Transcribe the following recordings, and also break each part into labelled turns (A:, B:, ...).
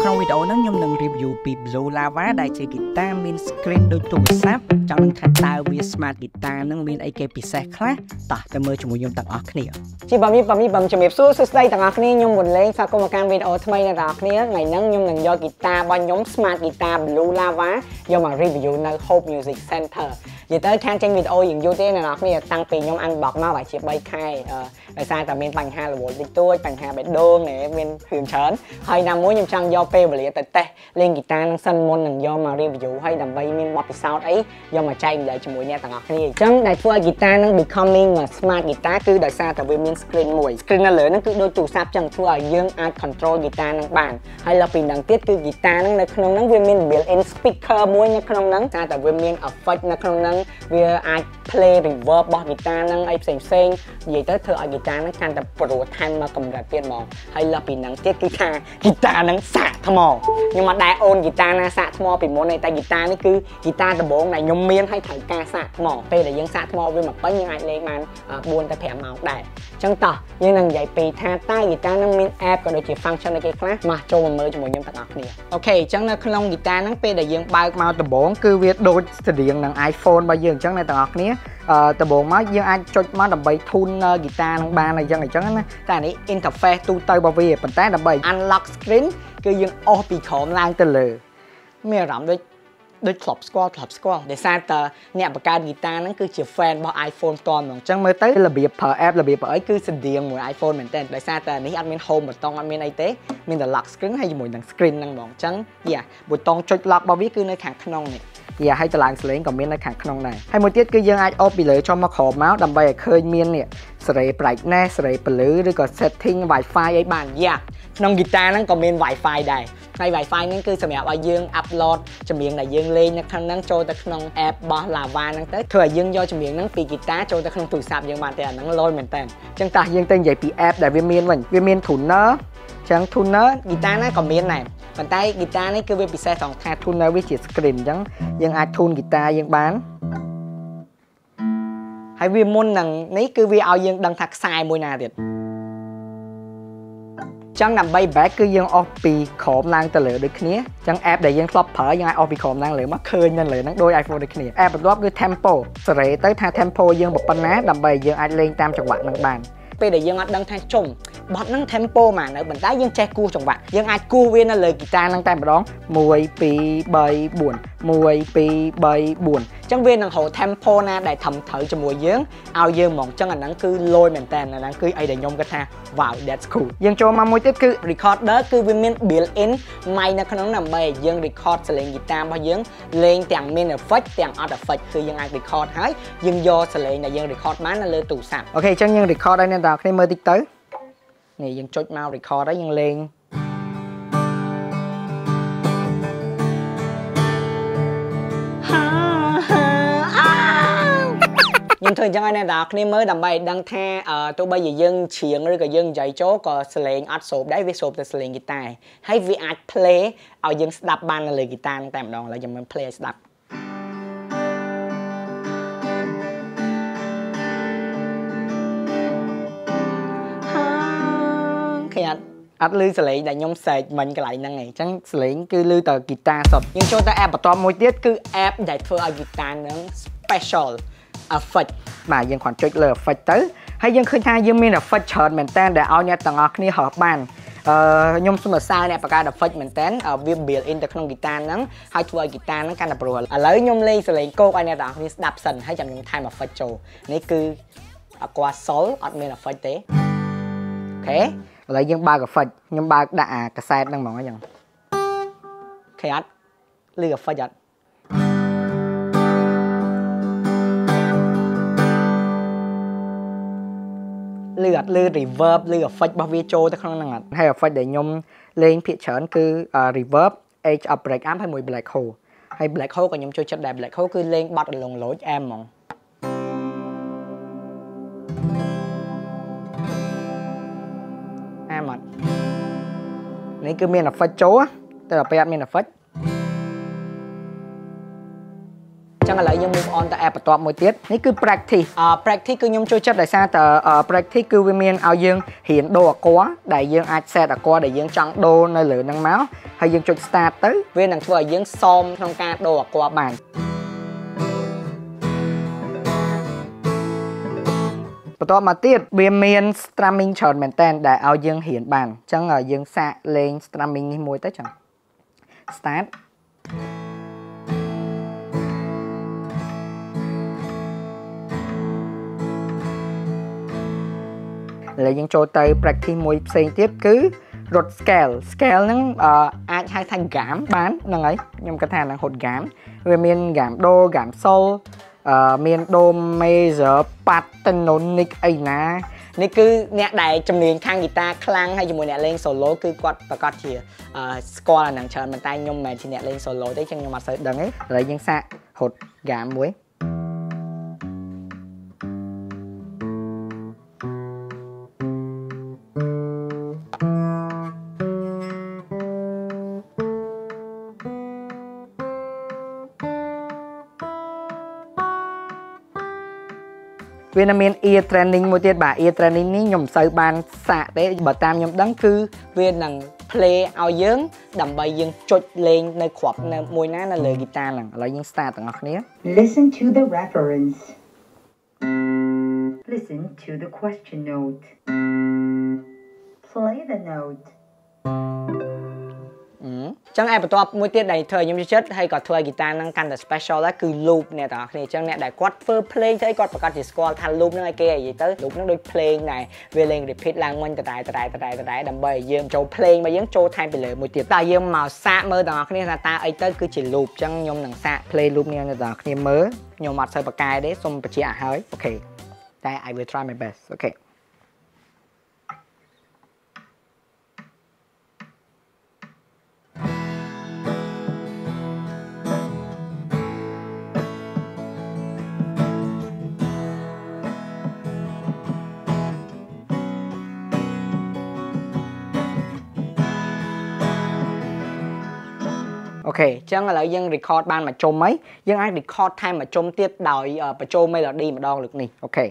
A: ក្នុងវីដេអូហ្នឹងខ្ញុំនឹង review ពី Blue Lava ដែលជា guitar មាន screen ដូចទូរស័ព្ទចង់នឹងថាតើវា smart guitar ហ្នឹងមានអីគេពិសេសខ្លះតោះទៅមើលជាមួយខ្ញុំទាំងអស់គ្នា
B: ជាបងជំរាបសួរទាំងអស់គ្នាខ្ញុំមុនលេងស្វាគមន៍មកកាន់វីដេអូថ្មីអ្នកទាំងអស់គ្នាថ្ងៃហ្នឹងខ្ញុំនឹងយក guitar របស់ខ្ញុំ smart guitar Blue Lava យកមក review នៅ Hope Music Center និយាយទៅខាងចេញវីដេអូយើងយូរទេអ្នកទាំងអស់គ្នាតាំងពីខ្ញុំ unbox មកហើយជា3ខែដោយសារតែមានបញ្ហារវល់តិចតួចបញ្ហាបេះដូងមានរឿងច្រើនហើយណាមួយខ្ញុំចង់យកពេលវេលាទៅតេស្តលេង guitar នឹងសិនមុននឹងយកមក review ហើយដើម្បីមានបទពិសោធន៍អីយកមកចែកម្លែកជាមួយអ្នកទាំងអស់គ្នាអញ្ចឹងដែលធ្វើឲ្យ guitar នឹង becoming smart guitar គឺដោយសារតែវាមាន screen មួយ screen នៅលើហ្នឹងគឺដូចទូរស័ព្ទអញ្ចឹងធ្វើឲ្យយើងអាច control guitar នឹងបានហើយលើពីហ្នឹងទៀតគឺ guitar ហ្នឹងនៅក្នុងហ្នឹងវាមាន built-in speaker មួយនៅក្នុងហ្នឹងថាតែវាមាន effect នៅក្នុងហ្នឹងវាអាច play reverb របស់ guitar ហ្នឹងអីផ្សេងនិយាយទៅធ្វើឲ្យ guitar ហ្នឹងកាន់តែព្រោះថែមមកកម្រិតទៀតហ្មងហើយលើពីហ្នឹងទៀតគឺថា guitar ហ្នឹងសាកថ្មខ្ញុំអត់ដែលអូន guitar ណាសាកថ្មពីមុនទេតែ guitar នេះគឺ guitar ដំបូងដែលខ្ញុំមានហើយត្រូវការសាកថ្មពេលដែលយើងសាកថ្មវាមកពេញយើងអាចលេងបាន4ទៅ5ម៉ោងដែរអញ្ចឹងតោះយើងនឹងនិយាយពីថាតើ guitar ហ្នឹងមាន app ក៏ដូចជា function អីគេខ្លះមកចូលមកមើលជាមួយខ្ញុំទាំងអស់គ្នាអូខេអញ្ចឹងនៅក្នុង guitar ហ្នឹងពេលដែលយើងបើកមកដំបូងគឺវាដូចស្តៀងនឹង iPhone របស់យើងអញ្ចឹងអ្នកទាំងអស់គ្នាដំបូងមកយើងអាចចុចមកដើម្បី tune guitar នឹងបានអញ្ចឹងណាតែនេះ interface ទូទៅរបស់វាប៉ុន្តែដើម្បី unlock screen គឺយើងអស់ពីក្រោមឡើងទៅលើមានអារម្មណ៍ដូចធ្លាប់ស្គាល់ដោយសារតើអ្នកបង្កើត guitar ហ្នឹងគឺជា fan របស់ iPhone តហ្មងអញ្ចឹងមើលទៅរបៀបប្រើ app របៀបអីគឺស្តៀងមួយ iPhone មែនតើដោយសារតើនេះអត់មាន home ប៊ូតុងអត់មានអីទេមានតែ lock screen ហើយជាមួយនឹង screen ហ្នឹងហ្មងអញ្ចឹងប៊ូតុងចុច lock របស់វាគឺនៅខាងក្នុងនេះហើយតម្លើងសលេងក៏មាននៅខាងក្នុងដែរហើយមួយទៀតគឺយើងអាចអូសពីលើចុះមកក្រោមមកដើម្បីឲ្យឃើញមាននេះសេរី brightness សេរីពន្លឺឬក៏ setting Wi-Fi អីបានក្នុង guitar ហ្នឹងក៏មាន Wi-Fi ដែរហើយ Wi-Fi ហ្នឹងគឺសម្រាប់ឲ្យយើង upload ចម្រៀងដែលយើងលេងនៅក្នុងហ្នឹងចូលទៅក្នុង app របស់ Lava ហ្នឹងទៅធ្វើឲ្យយើងយកចម្រៀងហ្នឹងពី guitar ចូលទៅក្នុងទូរស័ព្ទយើងបានតែអាហ្នឹងលយមែនតើអញ្ចឹងតោះយើងទៅនិយាយពី app ដែលវាមានវិញវាមាន tuner អញ្ចឹង tuner guitar ណាក៏មានដែរប៉ុន្តែ guitar នេះគឺវាពិសេសត្រង់ថា tuner វាជា screen អញ្ចឹងយើងអាច tune guitar យើងបានហើយវាមុននឹងនេះគឺវាឲ្យយើងដឹងថាខ្សែមួយណាទៀតចឹងដើម្បី back គឺយើងអស់ពីក្រោមឡើងទៅលើដូចគ្នាចឹង app ដែលយើងធ្លាប់ប្រើយើងអាចអស់ពីក្រោមឡើងលើមកឃើញនៅលើហ្នឹងដូច iPhone ដូចគ្នា app បន្ទាប់គឺ tempo សេរីទៅថា tempo យើងប៉ុណ្ណាដើម្បីយើងអាចលេងតាមចង្វាក់ហ្នឹងបានពេលដែលយើងអត់ដឹងថាចុំបត់ហ្នឹង tempo មកនៅប៉ុន្តែយើងចេះគោះចង្វាក់យើងអាចគោះវានៅលើ guitar ហ្នឹងតែម្ដង1 2 3 4 1 2 3 4អញ្ចឹងវានឹងរក tempo ណាដែលត្រឹមត្រូវជាមួយយើងឲ្យយើងហ្មងអញ្ចឹងអាហ្នឹងគឺលយមែនតើអាហ្នឹងគឺអីដែលខ្ញុំគិតថា wow that's cool យើងចូលមកមួយទៀតគឺ recorder គឺវាមាន built in mic នៅក្នុងដើម្បីឲ្យយើង record សលេង guitar របស់យើងលេងទាំងមាន effect ទាំងអត់ effect គឺយើងអាច record ហើយយើងយកសលេងដែលយើង record បាននៅលើទូរស័ព្ទអូខេអញ្ចឹងយើង record ឲ្យអ្នកទាំងអស់គ្នាមើលតិចទៅនេះយើងចុចមក record ហើយយើងលេងខ្ញុំធ្វើអញ្ចឹងឲ្យអ្នកទាំងអស់គ្នាមើលដើម្បីឲ្យដឹងថាទោះបីជាយើងច្រៀងឬក៏យើងនិយាយចូលក៏សលេងអត់សូបដែរវាសូបតែសលេង guitar ហើយវាអាច play ឲ្យយើងស្ដាប់បាននៅលើ guitar តែម្ដងឥឡូវខ្ញុំមិន play ឲ្យស្ដាប់អត់ឮសលេងដែលខ្ញុំសែកមិញកន្លែងហ្នឹងឯងអញ្ចឹងសលេងគឺឮតែ guitar សុទ្ធយើងចូលទៅ app បន្ទាប់មួយទៀតគឺ app ដែលធ្វើឲ្យ guitar ហ្នឹង special effect បាទយើងគ្រាន់ចុចលើ effect ទៅហើយយើងឃើញថាយើងមាន effect ច្រើនមែនតើដែលឲ្យអ្នកទាំងអស់គ្នារកបានខ្ញុំសូមសរសើរអ្នកបង្កើត effect មែនតើវា built in ទៅក្នុង guitar ហ្នឹងហើយធ្វើឲ្យ guitar ហ្នឹងកាន់តែព្រោះឥឡូវខ្ញុំលេងសលេងគោកឲ្យអ្នកទាំងអស់គ្នាស្ដាប់សិនហើយចាំខ្ញុំថែម effect ចូលនេះគឺaqua sol អត់មាន effect ទេអូខេឥឡូវយើងបើក effect ខ្ញុំបើកដាក់អាកាសែតហ្នឹងហ្មងអញ្ចឹងអូខេអត់ឮ effect អត់ឮអត់ឮ reverb ឬ effect របស់វាចូលទៅក្នុងហ្នឹងអត់ហើយ effect ដែលខ្ញុំលេងភាគច្រើនគឺ reverb edge of break amp ហើយមួយ black hole ហើយ black hole ក៏ខ្ញុំចូលចិត្តដែរ black hole គឺលេងបត់លងលោចអែមហ្មងអែមអត់នេះគឺមាន effect ចូលតែពេលអត់មាន effect ចឹងឥឡូវយើង move on ទៅ app បន្ទាប់មួយទៀតនេះគឺ practice practice គឺខ្ញុំចូលចិត្តដោយសារតែ practice គឺវាមានឲ្យយើងរៀនដូរអក្សរដែលយើងអាច set អក្សរដែលយើងចង់ដូរនៅលើហ្នឹងមកហើយយើងចុច start ទៅវានឹងធ្វើឲ្យយើងសមក្នុងការដូរអក្សរបានបន្ទាប់មកទៀតវាមាន strumming ច្រើនមែនតើដែលឲ្យយើងរៀនបានអញ្ចឹងយើងសាកលេង strumming នេះមួយទៅចឹង start ឥឡូវយើងចូលទៅ practice មួយផ្សេងទៀតគឺរត់ scale ហ្នឹងអាចហៅថា gam បានហ្នឹងហើយខ្ញុំគិតថានឹងរត់ gam វាមាន gam do gam sol មាន do major pentatonic អីណានេះគឺអ្នកដែលជំនាញខាងហ្គីតាខ្លាំងហើយជាមួយអ្នកលេង solo គឺគាត់ប្រកាសជាស្គាល់អាហ្នឹងច្រើនប៉ុន្តែខ្ញុំមិនមែនជាអ្នកលេង solo ទេចឹងខ្ញុំអត់សូវដឹងទេឥឡូវយើងសាករត់ gam មួយវាមាន ear training មួយទៀតបាទ ear training នេះខ្ញុំមិនសូវបានសាកទេបើតាមខ្ញុំដឹងគឺវានឹង play ឲ្យយើងដើម្បីយើងចុចលេងនៅគ្រាប់នៅមួយណានៅលើហ្គីតាហ្នឹងឥឡូវយើង start ទាំងអស់គ្នា
C: Listen to the reference Listen to the question note Play the note
B: ចឹងឯបន្ទាប់មួយទៀតដែលធ្វើឲ្យខ្ញុំចូលចិត្តហើយក៏ធ្វើឲ្យហ្គីតាហ្នឹងកាន់តែ special ដែរគឺ loop អ្នកទាំងអស់គ្នាចឹងអ្នកដែលគាត់ធ្វើ play ទៅគាត់ប្រកាសជាស្គាល់ថា loop ហ្នឹងឲ្យគេនិយាយទៅ loop ហ្នឹងដូច play ដែរវាលេង repeat ឡើងមិញដដែលដើម្បីឲ្យយើងចូល play មកយើងចូលថែមពីលើមួយទៀតតើយើងមកសាកមើលទាំងអស់គ្នាថាតើអីទៅគឺជា loop ចឹងខ្ញុំនឹងសាក play loop នេះអ្នកទាំងអស់គ្នាមើលខ្ញុំអត់សូវបកកែទេសូមបញ្ជាក់ឲ្យហើយអូខេតែ I will try my best អូខេអូខេអញ្ចឹងឥឡូវយើង record បានមួយជុំហើយយើងអាច record ថែមមួយជុំទៀតដោយបញ្ចូល melody ម្ដងលើកនេះអូខេ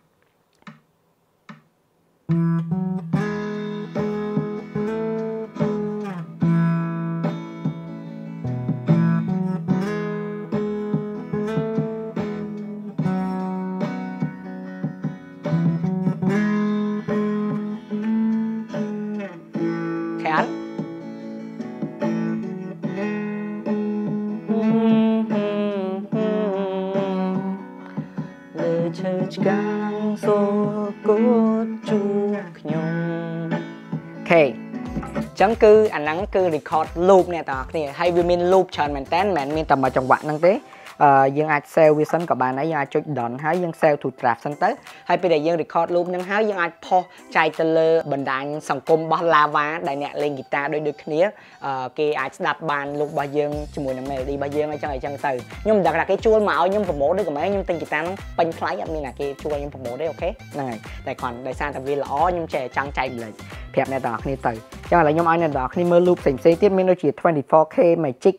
B: ឆ្កាងសូកូតជួខ្ញុំអូខេអញ្ចឹងគឺអាហ្នឹងគឺ record loop អ្នកទាំងអស់គ្នាហើយវាមាន loop ច្រើនមែនតើមិនមែនមានតែមួយចង្វាក់ហ្នឹងទេយើងអាច save វាសិនក៏បានដែរយើងអាចចុច done ហើយយើង save to draft សិនទៅហើយពេលដែលយើង record loop ហ្នឹងហើយយើងអាចផុសចែកទៅលើបណ្ដាញសង្គមរបស់ Lava ដែលអ្នកលេងហ្គីតាដូចគ្នាគេអាចស្ដាប់បាន loop របស់យើងជាមួយនឹង melody របស់យើងអញ្ចឹងទៅខ្ញុំមិនដឹងថាគេជួលមកឲ្យខ្ញុំ promote ឬក៏មិនខ្ញុំទិញហ្គីតាហ្នឹងពេញថ្លៃអត់មានណាគេជួលខ្ញុំ promote ទេអូខេហ្នឹងហើយតែគ្រាន់ដោយសារតែវាល្អខ្ញុំចេះចង់ចែកម្លែកប្រាប់អ្នកទាំងអស់គ្នាទៅអញ្ចឹងឥឡូវខ្ញុំឲ្យអ្នកទាំងអស់គ្នាមើល loop ផ្សេងៗទៀតមានដូចជា 24K Magic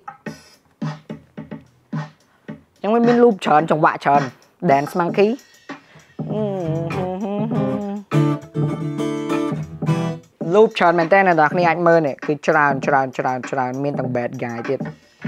B: ยังไม่มีรูปเชิญจังหวะเชิญ Dance Monkey รูปเชิญแมนเต้นนะดอกนี่ไอ้เมื่อเนี่ยคือจรานมีตั้งแบดกายទៀត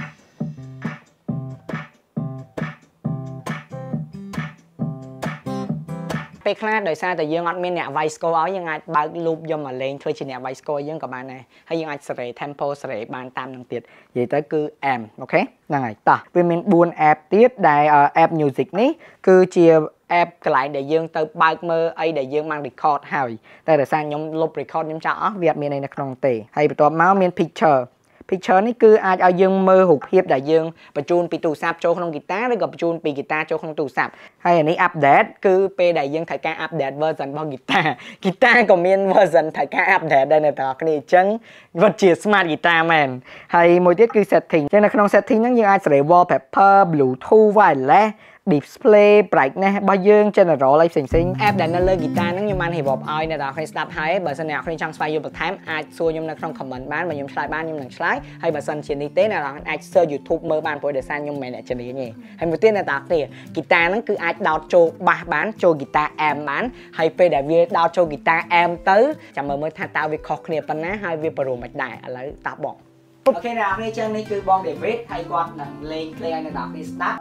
B: ពេលខ្លះដោយសារតែយើងអត់មានអ្នក voice score ឲ្យយើងអាចបើក loop យកមកលេងធ្វើជាអ្នក voice score យើងក៏បានដែរហើយយើងអាចសេរី tempo សេរីបានតាមនឹងទៀតនិយាយទៅគឺ amp អូខេហ្នឹងហើយតោះវាមាន4 app ទៀតដែល app music នេះគឺជា app កន្លែងដែលយើងទៅបើកមើលអីដែលយើងបាន record ហើយតែដោយសារខ្ញុំលុប record ខ្ញុំចោលអស់វាអត់មានអីនៅក្នុងទេហើយបន្ទាប់មកមាន picture នេះគឺអាចឲ្យយើងមើលរូបភាពដែលយើងបញ្ជូនពីទូរស័ព្ទចូលក្នុងហ្គីតាឬក៏បញ្ជូនពីហ្គីតាចូលក្នុងទូរស័ព្ទហើយអានេះ update គឺពេលដែលយើងត្រូវការ update version របស់ហ្គីតាក៏មាន version ត្រូវការ update ដែរអ្នកទាំងអស់គ្នាអញ្ចឹងវាជា smart guitar មែនហើយមួយទៀតគឺ setting អញ្ចឹងនៅក្នុង setting ហ្នឹងយើងអាចសេរី wallpaper bluetooth wireless display brightness របស់យើង general ឲ្យផ្សេងៗ app ដែលនៅលើ guitar ហ្នឹងខ្ញុំបានរៀបរាប់ឲ្យអ្នកនរគ្នាស្ដាប់ហើយបើសិនអ្នកនរគ្នាចង់ស្វែងយល់បន្ថែមអាចសួរខ្ញុំនៅក្នុង comment បានបើខ្ញុំឆ្លើយបានខ្ញុំនឹងឆ្លើយហើយបើសិនជានេះទេអ្នកនរគ្នាអាច search YouTube មើលបានព្រោះដោយសារខ្ញុំមិនមែនអ្នកជំនាញទេហើយមួយទៀតអ្នកនរគ្នា guitar ហ្នឹងគឺអាចដោតចូល bass បានចូល guitar amp បានហើយពេលដែលវាដោតចូល guitar amp ទៅចាំមើលថាតើវាខុសគ្នាប៉ុណ្ណាហើយវាព្រមមិនដែរឥឡូវតាបងអូខេអ្នកនរគ្នាចឹងនេះគឺបង David ហើយគាត់នឹងលេង play ឲ្យអ្នកនរគ្នាស្ដាប់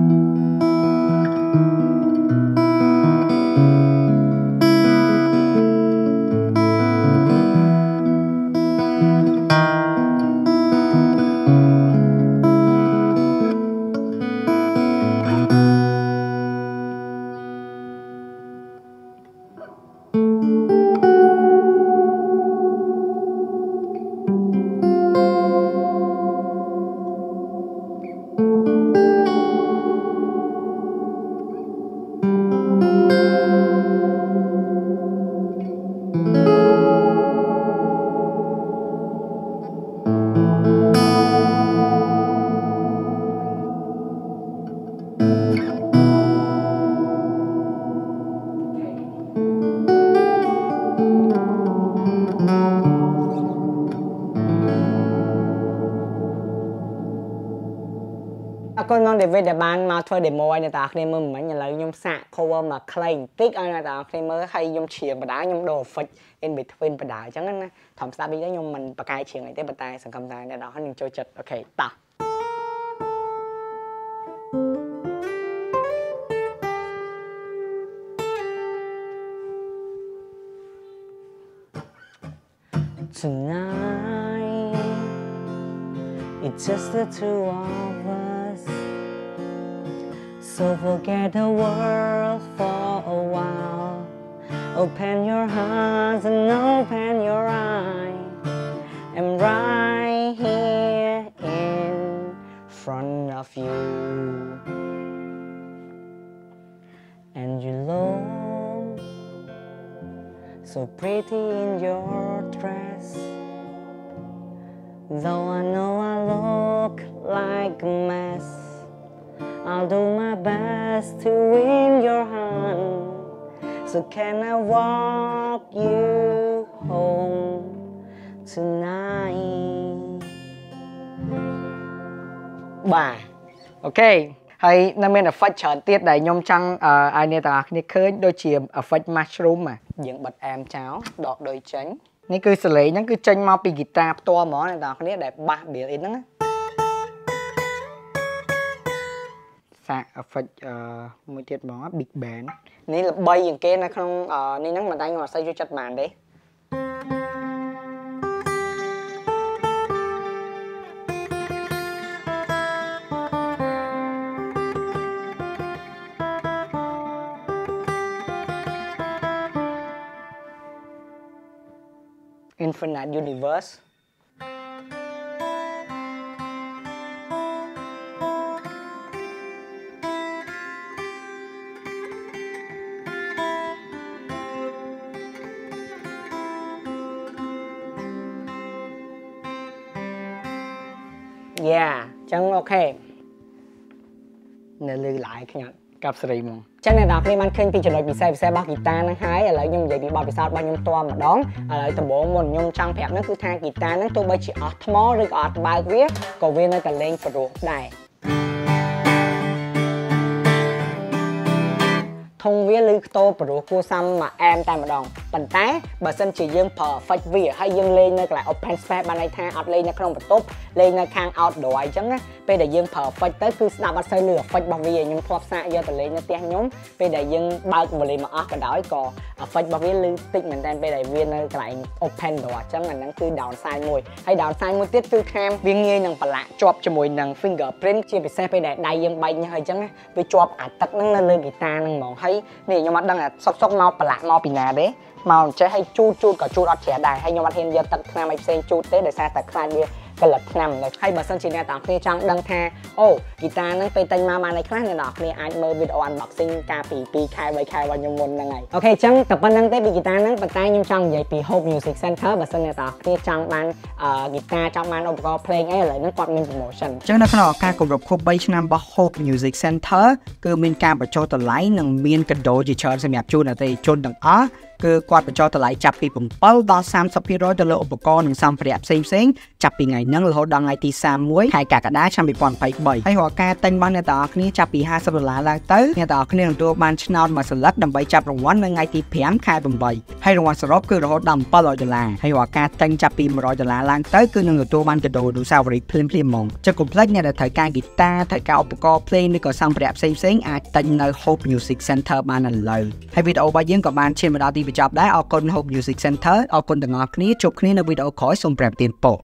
B: អរគុណមក David ដែលបានមកធ្វើ demo ឲ្យអ្នកនរគ្នាមើលមិញឥឡូវខ្ញុំសាក cover មក clay បន្តិចឲ្យអ្នកនរគ្នាមើលហើយខ្ញុំច្រៀងបដាខ្ញុំដូរ effect in between បដាអញ្ចឹងណាធម្មតាស្ដាប់នេះខ្ញុំមិនបកកាយច្រៀងអីទេប៉ុន្តែសង្ឃឹមថាអ្នកនរគ្នានឹងចូលចិត្តអូខេតោះ Tonight it's just the two of us so forget the world for a while open your hearts and open your eyes I'm right here in front of you and you look so pretty in your dress though I know I look like a mess I'll do my best to win your hand so can I walk you home tonight បាទអូខេហើយនៅមាន effect ច្រើនទៀតដែលខ្ញុំចង់ឲ្យអ្នកទាំងអស់គ្នាឃើញដូចជា effect mushroom យើងបិទ amp ចោលដកដូចចេញនេះគឺសលេងហ្នឹងគឺចេញមកពី guitar ផ្ទាល់ហ្មងអ្នកទាំងអស់គ្នាដែល bass built in ហ្នឹងសាក effect មួយទៀតហ្មង big band នេះល្បីជាងគេនៅក្នុងនេះហ្នឹងមិនតែខ្ញុំអត់សូវចូលចិត្តប៉ុន្មានទេ Infinite Universe Yeah ចឹងអូខេនៅលើឡាយខ្ញុំកាប់សេរីហ្មងចឹងអ្នកនរគ្នាបានឃើញពីចំណុចពិសេសរបស់ guitar ហ្នឹងហើយឥឡូវខ្ញុំនិយាយពីបទពិសោធន៍របស់ខ្ញុំផ្ទាល់ម្ដងឥឡូវដំបូងមុនខ្ញុំចង់ប្រាប់ហ្នឹងគឺថា guitar ហ្នឹងទោះបីជាអស់ថ្មឬក៏អត់បើកវាក៏វានៅតែលេងព្រោះដែរធុងវាឬខ្ទោព្រោះគួរសមមកអែមតែម្ដងប៉ុន្តែបើសិនជាយើងប្រើ effect វាហើយយើងលេងនៅកន្លែង open space បានន័យថាអត់លេងនៅក្នុងបន្ទប់លេងនៅខាង outdoor អញ្ចឹងណាពេលដែលយើងប្រើ effect ទៅគឺស្ដាប់អត់សូវលឺ effect របស់វាខ្ញុំធ្លាប់សាកយកទៅលេងនៅផ្ទះខ្ញុំពេលដែលយើងបើក volume មកអស់ក៏ដោយក៏ effect របស់វាលឺតិចមែនតើពេលដែលវានៅកន្លែង open door អញ្ចឹងអាហ្នឹងគឺ downside មួយហើយ downside មួយទៀតគឺខាងវាងាយនឹងប្រឡាក់ជាប់ជាមួយនឹង fingerprint ជាពិសេសពេលដែលដៃយើងបែកញើសអញ្ចឹងណាវាជាប់អាទឹកហ្នឹងនៅលើ guitar ហ្នឹងហ្មងហើយនេះខ្ញុំអត់ដឹងថាសុកមកប្រឡាក់មកពីណាទេមកអញ្ចេះឲ្យជូតក៏ជូតអត់ជ្រះដែរហើយខ្ញុំអត់ហ៊ានយកទឹកថ្នាំឲ្យផ្សេងជូតទេដោយសារតែខ្លាចវាកលិតឆ្នាំเลยហើយបើសិនជាអ្នកទាំងគ្នាចង់ដឹងថាអូហ្គីតាហ្នឹងពេលតែងមកបានឯខ្លះអ្នកទាំងគ្នាអាចមើលវីដេអូ unboxing កាលពី2ខែ3ខែរបស់ខ្ញុំមុនហ្នឹងហើយអូខេអញ្ចឹងតែប៉ុណ្្នឹងទេពីហ្គីតាហ្នឹងប៉ុន្តែខ្ញុំចង់និយាយពី Hope Music Center បើសិនអ្នកទាំងគ្នាចង់បានហ្គីតាចង់បានឧបករណ៍ភ្លេងអីឥឡូវហ្នឹងគាត់មាន promotion
A: អញ្ចឹងនៅក្នុងឱកាសគម្រប់ខួប3ឆ្នាំរបស់ Hope Music Center គឺមានការបញ្ចុះតម្លៃនិងមានកាដូជាច្រើនសម្រាប់ជូនអតិថិជនទាំងអស់គឺគាត់បញ្ចុះតម្លៃចាប់ពី7ដល់ 30% ទៅលើឧបករណ៍និងសម្ភារៈផ្សេងៗចាប់ពីថ្ងៃហ្នឹងរហូតដល់ថ្ងៃទី31ខែកក្កដាឆ្នាំ2023ហើយរាល់ការទិញរបស់អ្នកទាំងអស់គ្នាចាប់ពី$50ឡើងទៅអ្នកទាំងអស់គ្នានឹងទទួលបានឆ្នោតមួយសន្លឹកដើម្បីចាប់រង្វាន់នៅថ្ងៃទី5ខែ8ហើយរង្វាន់សរុបគឺរហូតដល់$700ហើយរាល់ការទិញចាប់ពី$100ឡើងទៅគឺនឹងទទួលបានកាដូអនុស្សាវរីយ៍ភ្លាមៗហ្មងចុះកុំភ្លេចអ្នកដែលត្រូវការហ្គីតាត្រូវការឧបករណ៍ភ្លេងឬក៏សម្ភារៈផ្សេងៗអាចទិញនៅ Hope Music Center បានឥឡូវហើយវីដេអូរបស់យើងក៏បានឈានមកដល់ទីបញ្ចប់ដែរអរគុណ Hope Music Center អរគុណទាំងអស់គ្នាជួបគ្នានៅវីដេអូក្រោយសូមប្រាំទានពរ